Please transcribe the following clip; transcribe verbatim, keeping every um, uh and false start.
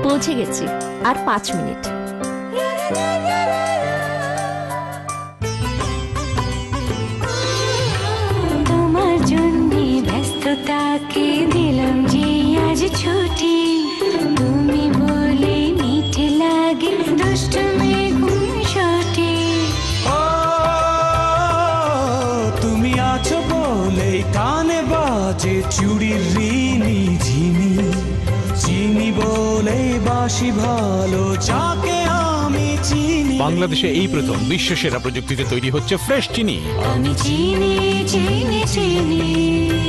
পৌঁছে গেছি, আর পাঁচ মিনিট। তোমার জন্য ব্যস্ততাকে দিলাম যে আজ ছুটি, তুমি বলে মিঠে লাগে দুষ্টুমি গুণসটি। ও তুমি আছো বলে কানে বাজে চুড়ির রিনি ঝিনি, চিনি বলে বাসি ভালো যাকে আমি চিনি। বাংলাদেশে এই প্রথম বিশ্ব সেরা প্রযুক্তিতে তৈরি হচ্ছে ফ্রেশ চিনি। আমি চিনি চিনি চিনি